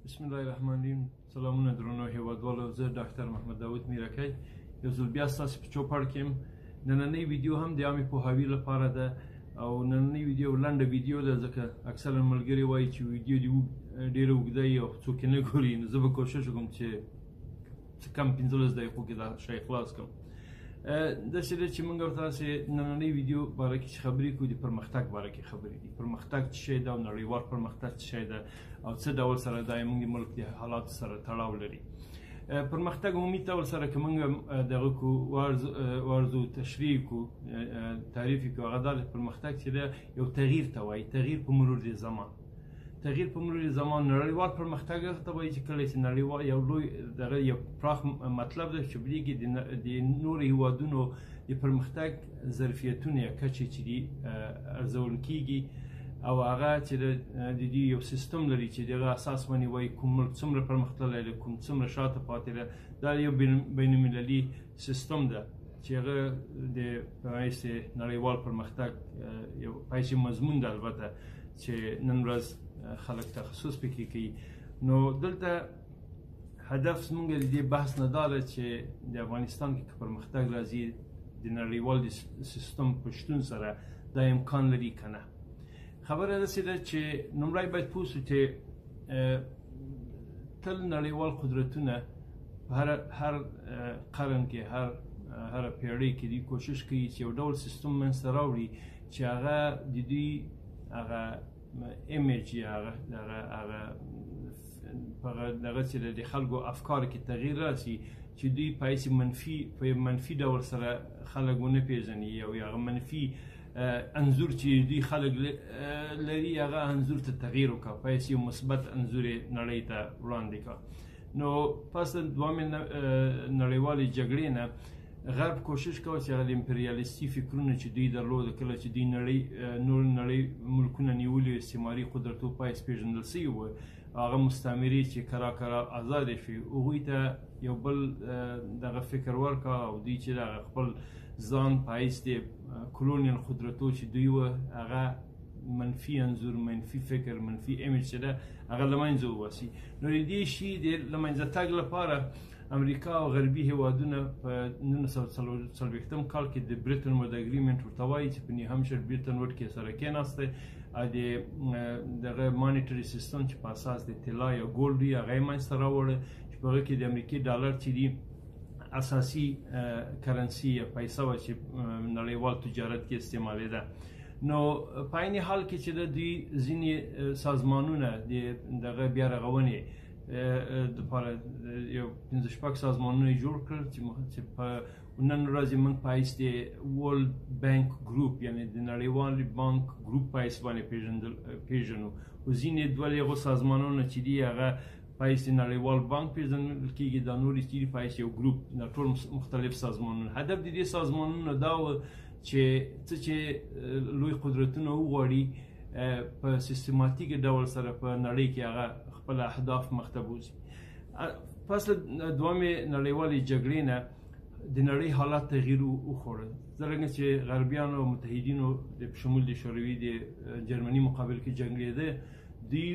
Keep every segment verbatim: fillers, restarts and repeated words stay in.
بسم الله الرحمن الرحیم. سلامونه درنو هیوادوالو، زه ډاکټر محمد داود میرکی یو ځل بیا ستاسو په چوپړ کې یم. نننۍ ویډیو هم د عامې پوهاوي لپاره ده او نننۍ ویډیو لنډه ویډیو ده، ځکه اکثرا ملګري وایي چې ویډیو دې ډېره اوږده وي او څوک یې نه ګوري. نو زه به کوشش وکړم چې څه کم پنځلس دقیقو کې دا شی خلاص کړم. داسې ده چې موږ او تاسې نننۍ ویډیو باره کې چې خبرې کوو، د پرمختګ باره کې خبرې دي. پرمختګ څه شی ده او نړیوال پرمختګ څه شی ده او څه ډول سره دا موږ د ملک د حالاتو سره تړاو لري. پرمختګ عمومي ډول سره که موږ دغه کو وارزو تشریح کو تعریف کو، هغه دا پرمختګ چې ده یو تغییر ته وایي، تغییر په مرور د زمان. تغییر په مرور زمان نړیوال پرمختګ ته وایي چې کله چې نړیوال یو لوی دغه یو پراخ مطلب ده چې بلکې د نورو هیوادونو د پرمختګ ظرفیتونه یا کچې چې دي ارزول کیږي او هغه چې د دې یو سیستم لري چې دغه اساس باندې وایي کوم ملک څومره پرمختللی دی، کوم څومره شاته پاتې ده. دا یو بین المللي سیستم ده چې هغه د پایسې نړیوال پرمختګ یو پایسې مضمون ده، البته چې نن ورځ خلک تخصص پکې کوي. نو دلته هدف زموږ د دې بحث نه دا ده چې د افغانستان کې که پرمختګ راځي د نړیوال سیستم په شتون سره دا امکان لري که نه. خبره داسې ده چې لومړی باید پوه شو چې تل نړیوال قدرتونه په هر قرن کې هر هره پیړۍ کې دوی کوشش کوي چې یو ډول سیستم منځته راوړي چې هغه د دوی هغه ایمیج یا هغه دغه چې د خلکو افکار کې تغییر راسي، چې دوی پایسې منفي په منفي ډول سره خلک ونه پیژني او هغه منفي انظور چې دوی خلک لري هغه انظور ته تغییر وکړه، پایسې یو مثبت انظور نړۍ ته وړاندې کړه. نو پس د دویمې نړیوالې جګړې نه غرب کوشش کوي چې هغه د امپریالیستي فکرونه چې دوی درلوده، کله چې دوی نړۍ نور نړۍ ملکونه نیولي او استعماري قدرتو پایس پیژندل سوي وو، هغه مستعمرې چې کرا کرا ازادې شوې، هغوی ته یو بل دغه فکر ورکړه او دوی چې دغه خپل ځان پایس د کلونیل قدرتو چې دوی وه هغه منفي انځور، منفي فکر، منفي ایمیج چې ده هغه له منځه وباسي. نو د دې شي د له منځه تګ لپاره امریکا او غربي هیوادونه په نولس سوه څلوېښتم کال کې د بریټن وډ اګریمنټ ورته وایي چې په نیو همشیر بریټن وډ کې سره کېناسته او د دغه مانیټري سیستم چې په اساس د طلا یا ګولډ وي هغه یې منځته راوړه چې په هغه کې د امریکې ډالر چې دي اساسي کرنسي یا پیسه وه چې نړیوال تجارت کې استعمالېده. نو په عین حال کې چې د دوی ځینې سازمانونه د دغه بیا رغونې دپاره یو پنځه شپږ سازمانونه یې جوړ کړل چې په نن ورځ موږ پایس د ورلډ بانک ګروپ یعنې د نړیوال بانک ګروپ پایس باندې پیژنو. خو ځینې دوه هغو سازمانونه چې دي هغه پایس د نړیوال بانک پیژندل کېږي، دا نور چې دي پایس یو ګروپ، دا ټول مختلف سازمانونه. هدف د دې سازمانونو دا و چې څه چې لوی قدرتونه وغواړي په سیستماتیک ډول سره په نړۍ کې هغه خپل اهداف مخته بوځي. پس له دویمې نړیوالې جګړې نه د نړۍ حالات تغییر وخوړل، څرنګه چې غربیانو او متحدینو په شمول د شوروي د جرمني مقابل کې جنګېده، دوی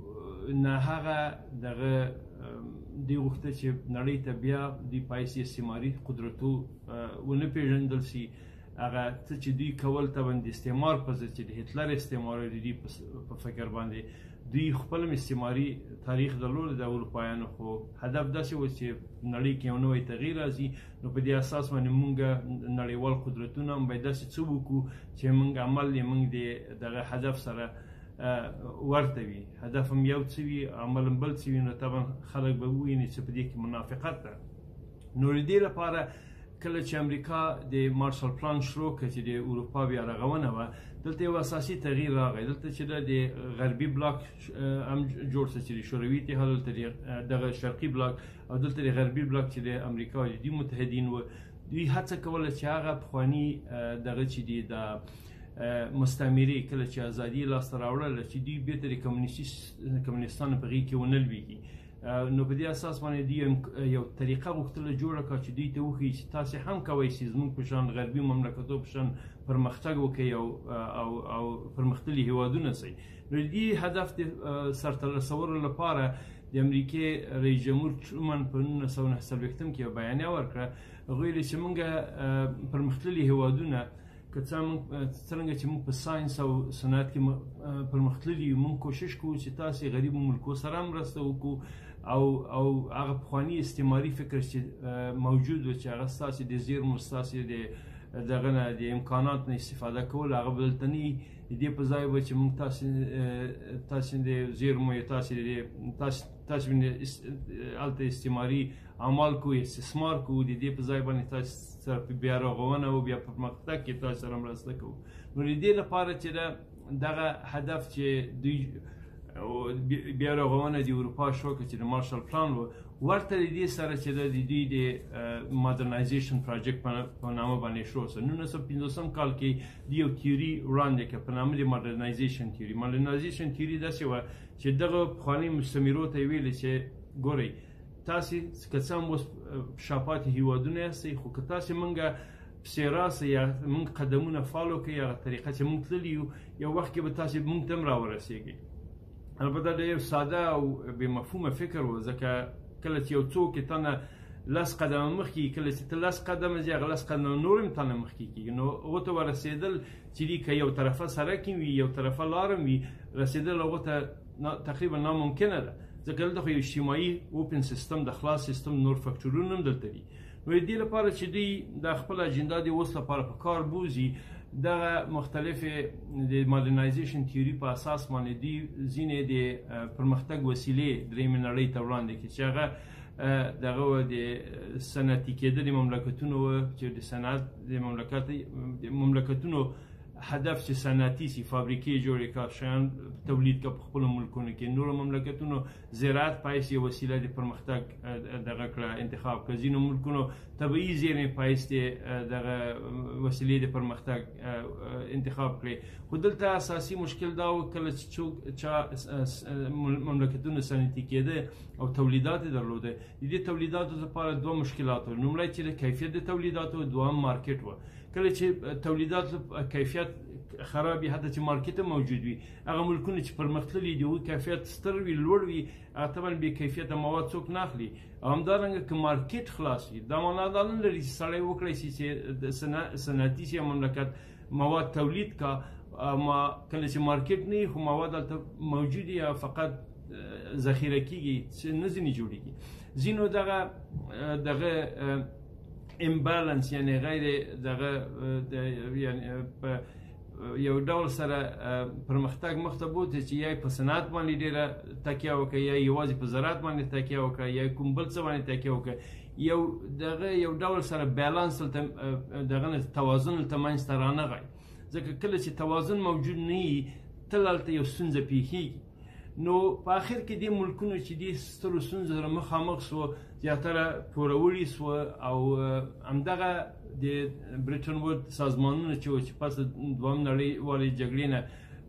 نه هغه دغه دوی غوښته چې نړۍ ته بیا د پایسې استعماري قدرتو ونه پیژندل سي. هغه څه چې دوی کول طبعا د استعمار په ضد چې د هټلر استعمار د دوی په فکر باندې دوی خپل استعماري تاریخ درلود د اروپایانو، خو هدف داسې و چې نړۍ کې یو نوی تغییر راځي. نو په دې اساس باندې موږ نړیوال قدرتونه هم باید داسې څه وکړو چې موږ عمل یې موږ د دغه هدف سره ورته وي، هدف هم یو څه وي عمل هم بل څه وي. نو طبعا خلک به وویني چې په دې کې منافقت ده. نو د دې لپاره کله چې امریکا د مارشل پلان شروع کړ چې د اروپا بیا رغونه وه، دلته یو اساسي تغییر راغی. دلته چې د غربي بلاک هم جوړ شو چې د شوروي اتحاد، دلته دغه شرقي بلاک او دلته د غربي بلاک چې د امریکا او د دوی متحدین وو، دوی هڅه کوله چې هغه پخواني دغه چې دي د مستعمرې کله چې ازادي لاسته راوړله چې دوی بېرته د کمونیستانو په غېږ کې ونه لوېږي. نو په دې اساس باندې دوی یو طریقه غوښتله جوړه کړه چې دوی ته وښیي چې تاسې هم کوئ چې زموږ په شان غربي مملکتو په شان پرمختګ وکړئ او او پرمختللي هیوادونه سئ. نو دې هدف د سرته رسولو لپاره د امریکې رئیس جمهور ټرومن په نولس سوه نهه څلوېښتم کې یو بیانیه ورکړه. هغوی ویلي چې موږ پرمختللي هېوادونه که څرنګه چې موږ په ساینس او صنعت کې پرمختللي یو، موږ کوشش کوو چې تاسې غریبو ملکو سره مرسته وکړو او او هغه پخواني استعماري فکر چې موجود و چې هغه ستاسې د زیرمو ستاسې د دغه نه د امکاناتو نه استفاده کول، هغه به دلته نه وي. د دې په ځای به چې موږ تاسې تاسې د زیرمو یا تاسې تاسې هلته استعماري اعمال کوو، استثمار کوو، د دې په ځای باندې تاسې سره بیا رغونه او بیا پرمختګ کې تاسې سره مرسته کوو. نو د دې لپاره چې دغه هدف چې دوی بیا رغونه د اروپا شوکه چې د مارشل پلان و، ورته د دې سره چې د دوی د ماډرنایزیشن پروجیکټ په نامه باندې شروع شو. نولس سوه پنځوسم کال کې د یو تیوري وړاندې کړه په نامه د ماډرنایزیشن تیوري. ماډرنایزیشن تیوري داسې وه چې دغه پخواني مستعمرو ته یې ویلې چې ګورئ تاسې که څه هم اوس شاپاتې هېوادونه یاستئ، خو که تاسې موږ پسې راسئ یا موږ قدمونه فالو کړئ، هغه طریقه چې موږ تللي یو، یو وخت کې به تاسې موږ ته هم راورسېږئ. البته ډېر ساده او بې مفهومه فکر و، ځکه کله چې یو څوک تا نه لس قدمه مخکې، کله چې ته لس قدمه ځې هغه لس قدمه نور هم تا نه مخکې کېږي. نو هغو ته ورسېدل چې دي که یو طرفه سړک وي یو طرفه لاره وي، رسېدل هغو ته تقریبا ناممکنه ده، ځکه دلته خو یو اجتماعي اوپن سیستم د خلاص سیستم نور فکټورونه هم دلته دي. نو د دې لپاره چې دوی د خپل اجنډا د اوس لپاره په کار بوځي، دغه مختلفې د ماډرنایزیشن تیوري په اساس باندې دوی ځینې د پرمختګ وسیلې درېیمې نړۍ ته وړاندې کړي چې هغه دغه د صنعتي کېدلې مملکتونو وه، چې د صنعت د مملکت مملکتونو هدف چې صنعتي سي، فابریکې جوړې کړه، شیان تولید کړه په خپلو ملکونو کې. نورو مملکتونو زراعت پایس یې وسیله د پرمختګ دغه کړه انتخاب کړه. ځینو ملکونو طبیعي زیرمې پایس دغه وسیلې د پرمختګ انتخاب کړې. خو دلته اساسي مشکل دا و کله چې څوک چا مملکتونو صنعتي کېده او تولیدات یې درلوده، د دې تولیداتو لپاره دوه مشکلات و. لومړی چې د کیفیت د تولیداتو، دوهم مارکیټ و. کله چې تولیدات کیفیت خراب وي، حتی چې مارکیټ موجود وي، هغه ملکونه چې پرمختللي دي هغوی کیفیت ستر وي، لوړ وي، هغه طبعا بې کیفیته مواد څوک نه اخلي. او همدارنګه که مارکیټ خلاص وي، دا معنا دا نه لري چې سړی وکړی شي چې د صنعتي سي مملکت مواد تولید کا، ما کله چې مارکیټ نه وي خو مواد هلته موجود وي یا فقط ذخیره کېږي، چې نه ځینې جوړېږي. ځینو دغه دغه امبالانس یعنی غیر دغه یعنی په یو ډول سره پرمختګ مخ ته بوتې چې یا په صنعت باندې ډېره تکیه وکړه، یا یوازې په زراعت باندې تکیه وکړه، یا کوم بل څه باندې تکیه وکړه. یو دغه یو ډول سره بیلانس دغه نه توازن هلته منځته رانغی، ځکه کله چې توازن موجود نه وي تل هلته یو ستونزه پیښیږي. نو په آخر کې دې ملکونو چې دې سترو ستونزو سره مخامخ سوه، زیاتره پوروړي سوه، او همدغه د بریټن وود سازمانونه چې وو چې پس د دویم نړیوالې جګړې نه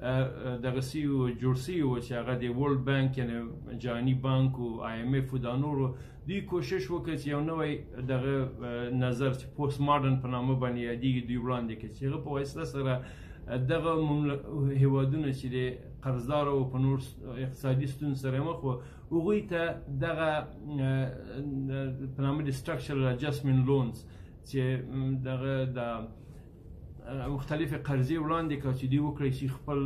دغه سوي وو، جوړ سوي وو، چې هغه د ورلډ بانک یعنې جهاني بانک او آی ایم اف او دا نورو، دوی کوشش وکړه چې یو نوی دغه نظر چې پوسټ ماډرن په نامه باندې یادېږي دوی وړاندې کړي، چې هغه په واسطه سره دغه هېوادونه چې د قرضدار او په نور اقتصادي ستونزو سره مخ وو، هغوی ته دغه په نامه د سټرکچرل اډجسټمنټ لونز چې دغه د مختلفې قرضې وړاندې کړه چې دوی وکړی شي خپل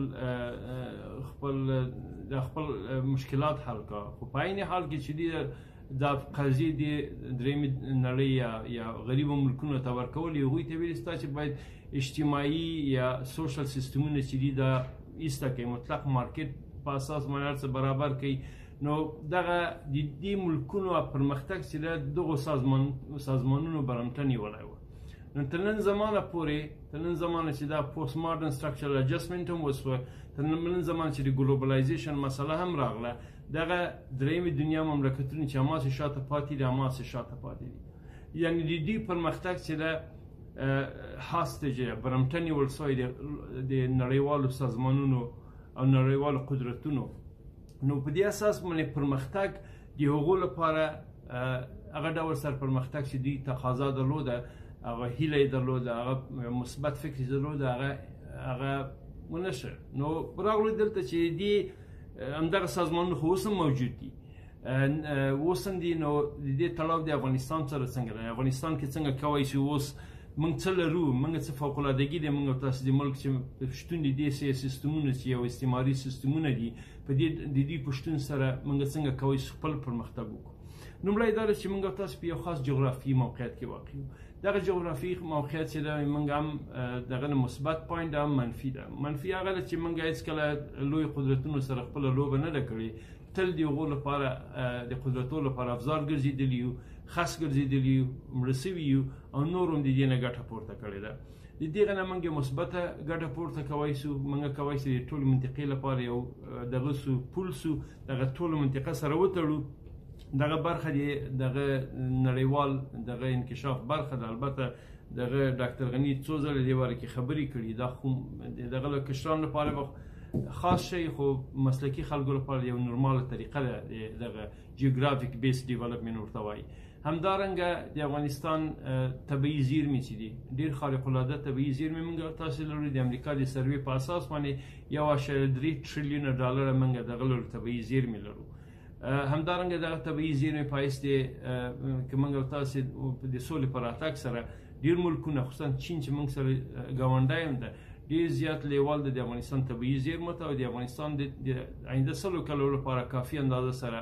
خپل د خپل مشکلات حل کړه. خو په عین حال کې چې دوی دا قرضې د درېیمې نړۍ یا غریبو ملکونو ته ورکول، هغوی ته ویل ستا چې باید اجتماعي یا سوشل سیستمونه چې دي دا ایسته کړي، مطلق مارکیټ په اساس باندې هر څه برابر کړي. نو دغه د دې ملکونو پرمختګ چې د دغو سازمانونو برمته نیولی و. نو تر نن زمانه پورې، تر نن زمانه چې دا پوسټ ماډرن سټرکچرل اډجسټمنټ هم وشوه، تر نن زمانه چې د ګلوبلایزیشن مسله هم راغله، دغه درېیمې دنیا مملکتونه چې هماسې شاته پاتې دي هماسې شاته پاتې دي. یعنې د دوی پرمختګ چې ده هاسټیج برمته نیول سوی د نړیوالو سازمانونو او نړیوالو قدرتونو. نو په دې اساس باندې پرمختګ د هغو لپاره هغه ډول سر پرمختګ چې دوی تقاضا درلوده، هغه هیله یې درلوده، هغه مثبت فکر یې درلوده، هغه هغه ونه شه نو راغلو دلته چې دې همدغه سازمانونه خو اوس هم موجود دي اوس هم دي نو د دې تړاو د افغانستان سره څنګه دی افغانستان کې څنګه کولی شي اوس موږ څه لرو موږ څه فوقالعادګي دی موږ تاسو د ملک چې شتون دي دې سیاسي سیستمونه چې یو استعماري سیستمونه دي په دې د دې په شتون سره موږ څنګه کولی شو خپل پرمختګ وکړو لومړی دا ده چې موږ تاسو په یو خاص جغرافیایي موقعیت کې واقع یو دغه جغرافیایي موقعیت چې ده موږ هم دغه مثبت پوینټ هم منفي ده منفي هغه ده چې موږ هېڅکله لوی قدرتونو سره خپله لوبه نه ده کړې تل د هغو لپاره د قدرتو لپاره افزار ګرځېدلي یو خس ګرځېدلي یو مړه سوي یو او نور هم د دې نه ګټه پورته کړې ده د دغه نه موږ مثبته ګټه پورته کولی شو موږ کولی شو د ټولې منطقې لپاره یو دغه سو پول سو دغه ټوله منطقه سره وتړو دغه برخه دی دغه نړیوال دغه انکشاف برخه ده البته دغه ډاکټر غني څو ځله دې باره کې خبرې کړي دا خو دغه کشرانو لپاره خاص شی خو مسلکي خلکو لپاره یو نورماله طریقه ده دغه جیوګرافیک بیس ډیولپمنټ ورته وایي همدارنګه د افغانستان طبیعي زیرمې چې دي ډېر خارق العاده طبیعي زیرمې موږ تاسو لرو د امریکا د سروې په اساس باندې یو اعشاریه درې ټریلیونه ډالره موږ دغه لرو طبیعي زیرمې لرو همدارنګه دغه طبیعي زیرمې پایس دی که موږ تاسو د سولې په راتګ سره ډېر ملکونه خصوصا چین چې موږ سره ګاونډی هم ده ډېر زیات لیوال د افغانستان طبیعي زیرمو ته او د افغانستان د آینده سلو کلو لپاره کافي اندازه سره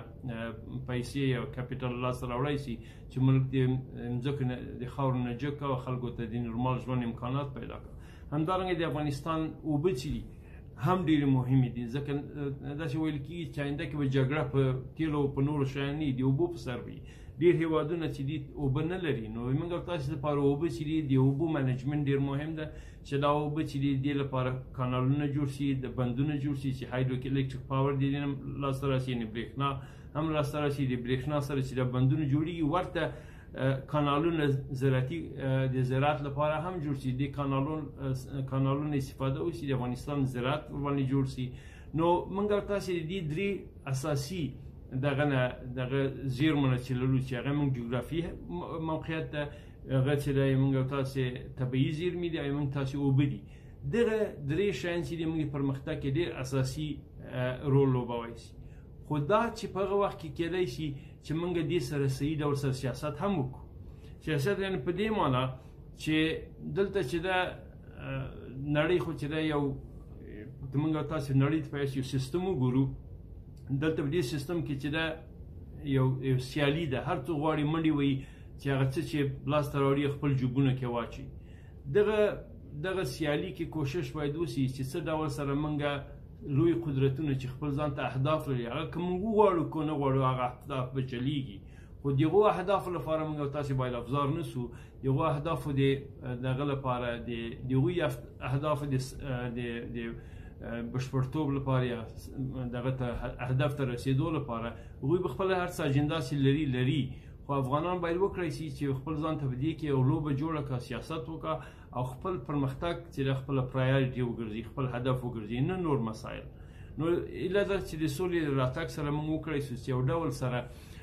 پیسې او کاپیټال لاسته راوړی شي چې ملک د مځکو نه د خاورو نه جګ او خلکو ته د نورمال ژوند امکانات پیدا کړي همدارنګه د افغانستان اوبه چې دي هم ډېرې مهمې دي ځکه داسې ویل کېږي چې آینده کې به جګړه په تیلو او په نورو شیانو نه د اوبو په سر وي ډېر هېوادونه چې دي اوبه نه لري نو موږ او تاسو لپاره اوبه چې دي د اوبو منیجمنټ ډېر مهم ده چې دا اوبه چې دي دې لپاره کانالونه جوړ شي د بندونه جوړ شي چې هایدرو الکتریک پاور د دې هم لاسته راسي یعنې برېښنا هم لاسته راسي د برېښنا سره چې د بندونه جوړېږي ورته کانالونه زراعتي د زراعت لپاره هم جوړ شي د کانالونو کانالونو استفاده وشي د افغانستان زراعت باندې جوړ شي نو موږ او تاسو د دې درې اساسي دغه نه دغه زیرمونه چې لرو چې هغه موږ جغرافیایي موقعیت ده هغه چې دی موږ او تاسو طبیعي زیرمې دي او موږ تاسو اوبه دي دغه درې شیان چې دي موږ پرمختګ کې ډېر اساسي رول لوبولی شي خو دا چې په هغه وخت کې کېدی شي چې موږ دې سره صحیح ډول سره سیاست هم وکړو سیاست یعنې په دې معنا چې دلته چې دا نړۍ خو چې دا یو موږ او تاسو نړۍ ته یو سیستم وګورو دلته په دې سیستم کې چې دا یو یو سیالي ده هر څوک غواړي منډې وهي چې هغه څه چې لاسته راوړي خپل جیبونه کې واچوي دغه دغه سیالي کې کوشش باید وشي چې څه ډول سره موږ لوی قدرتونه چې خپل ځان ته اهداف لري هغه که موږ وغواړو که نه غواړو هغه اهداف به چلیږي خو د هغو اهدافو لپاره موږ او تاسو باید افزار نه سو د هغو اهدافو د دغه لپاره د هغوی اهدافو د بشپړتوب لپاره یا دغه ته اهداف ته رسیدو لپاره هغوی به خپله هر څه اجنډا چې لري لري خو افغانان باید وکړی شي چې خپل ځان ته په دې کې یو لوبه جوړه کړه سیاست وکړه او خپل پرمختګ چې د خپله پرایارټي وګرځي خپل هدف وګرځي نه نور مسایل نو ایله ده چې د سولې راتګ سره موږ وکړی شو چې یو ډول سره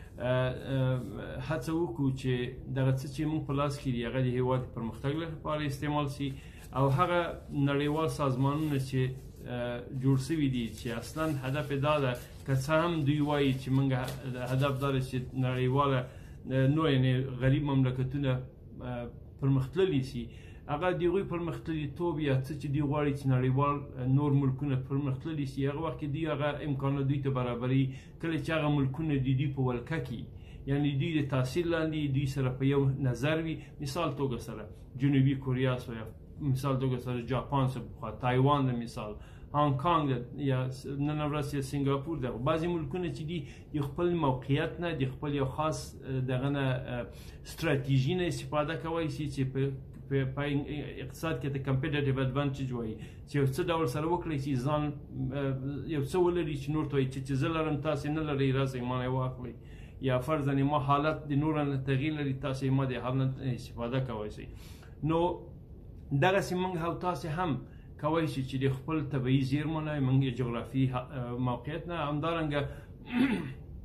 هڅه وکړو چې دغه څه چې موږ په لاس کې دي هغه د هېواد پرمختګ لپاره استعمال شي او هغه نړیوال سازمانونه چې جوړ شوي دي چې اصلا هدف یې دا ده که څه هم دوی وایي چې موږ هدف دا ده چې نړیواله نو یعنې غریب مملکتونه پرمختللي شي هغه د هغوی پرمختللیتوب یا څه چې دوی غواړي چې نړیوال نور ملکونه پرمختللي شي هغه وخت کې دوی هغه امکانات دوی ته برابروي کله چې هغه ملکونه د دوی په ولکه کې یعنې دوی د تاثیر لاندې دوی سره په یو نظر وي مثال توګه سره جنوبي کوریا سو یا مثال توګه سره جاپان سره پخوا تایوان د مثال هانګ یا نن ورځ یا سنګاپور ده بعضې ملکونه چې دي د خپل موقعیت نه د خپل یو خاص دغه نه ستراتیژي نه استفاده کولی شي چې په په اقتصاد کې د کمپیټیټیو اډوانټیج وایي چې یو څه ډول سره وکړی چې ځان یو څه ولري چې نور ته وایي چې زه لرم تاسې نه لرئ راسئ ما نه واخلئ یا فرضاً ما حالت د نورو نه تغییر لري تاسې ما د حال نه استفاده کولی شئ نو دغسې موږ او تاسې هم کولی شي چې د خپل طبیعي زیرمو نه موږ جغرافیایي موقعیت نه همدارنګه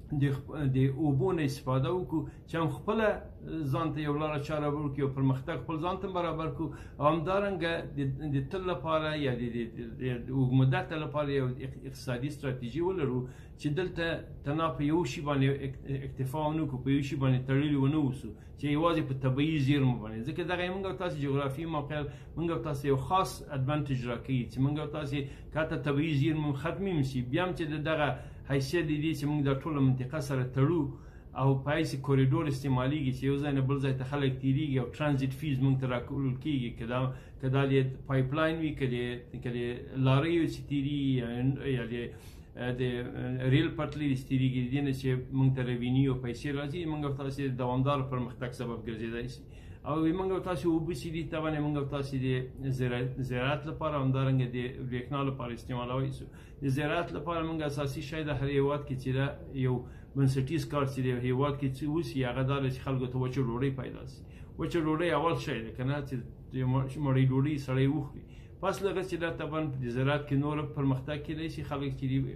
د اوبو نه استفاده وکړو چې هم خپله ځان ته یو لاره چاره وکړو او پرمختګ خپل ځان ته برابر کړو او همدارنګه د تل لپاره یا د اوږدمدته لپاره یو اقتصادي ستراتیژي ولرو چې دلته تنها په یو شي باندې اکتفا ونه کړو، په یو شي باندې تړلي ونه اوسو چې یوازې په طبیعي زیرمو باندې، ځکه دغه موږ او تاسې جغرافیایي موقعیت موږ او تاسې یو خاص ادوانټیج راکوي چې موږ او تاسې که حتی طبیعي زیرمو ختمې هم شي بیا هم چې د دغه حیثیت د دې چې موږ دا ټوله منطقه سره تړو او په حیث کوریډور استعمالیږي چې یو ځای نه بل ځای ته خلک تېرېږي او ټرانزیټ فیز موږ ته راکول کېږي، که دا که دا د پایپ لاین وي، که د لارۍ وي چې تېرېږي یا د ریل پټلۍ چې تېرېږي، د دې نه چې موږ ته روینیو او پیسې راځي، موږ او تاسې د دوامداره پرمختګ سبب ګرځېدای شي. او موږ او تاسې اوبه چې دي طبعا موږ او تاسې د زراعت لپاره همدارنګه د برېښنا لپاره استعمالولی شو. د زراعت لپاره موږ اساسي شی د هر هېواد کې چې دا یو بنسټیز کار چې د هېواد کې چې وشي هغه دا دی چې خلکو ته وچه ډوډۍ پیدا شي. وچه ډوډۍ اول شی دی که نه چې مړۍ ډوډۍ سړی وخوري. پس له هغه چې دا طبعا د زراعت کې نور پرمختګ کېدای شي، خلک چې دي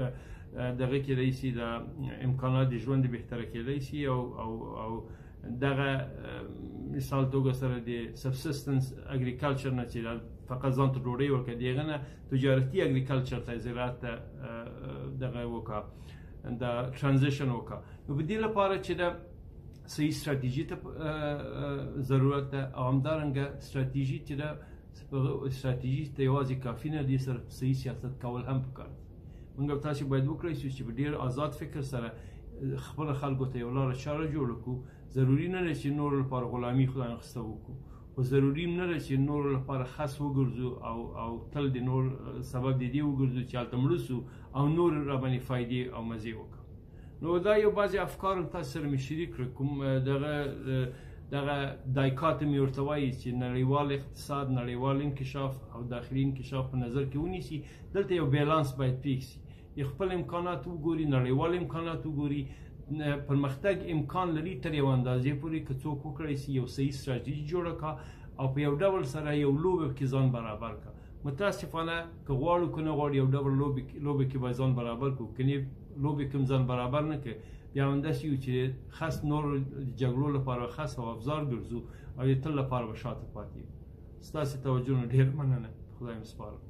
دغه کېدای شي د امکانات د ژوند بهتره کېدای شي او او او دغه مثال توګه سره د سبسستنس اګریکلچر نه چې فقط ځان ته ډوډۍ ورکړي، د هغه نه تجارتي اګریکلچر ته زراعت ته دغه وکړه دا ترانزیشن وکړه. نو په دې لپاره چې د صحیح ستراتیژي ته ضرورت ده او همدارنګه ستراتیژي چې ده ستراتیژي ته یوازې کافي نه دي، سره صحیح سیاست کول هم پکار دي. موږ او تاسې باید وکړی شو چې په ډېر آزاد فکر سره خپل خلکو ته یو لاره چاره جوړه کړو. ضروري نه ده چې نورو لپاره غلامي خدای نخسته وکړو، خو ضروري هم نه ده چې نورو لپاره خس وګرځو او او تل د نور سبب د دې وګرځو چې هلته مړه سو او نور راباندې فایدې او مزې وکړو. نو دا یو بعضې افکار هم تاسو سره مې شریک کړه. کوم دغه دغه دایکاټمي ورته وایي چې نړیوال اقتصاد، نړیوال انکشاف او داخلي انکشاف په نظر کې ونیسي. دلته یو بیلانس باید پیښ شي، خپل امکانات وګوري، نړیوال امکانات وګوري. پرمختګ امکان لري تر یو اندازې پورې که څوک وکړی شي یو صحیح ستراتیژي جوړه کړه او په یو ډول سره یو لوبه کې ځان برابر کړه. متاسفانه که غواړو که نه غواړو یو ډول لوبې کې باید ځان برابر کړو، که لوبې کې ځان برابر نه کړو بیا همداسې یو چې خاص نور جګړو لپاره خاص او افزار ګرځو او د تل لپاره به شاته پاتې یو. ستاسې توجه نه ډېر مننه. خدای مو سپارم.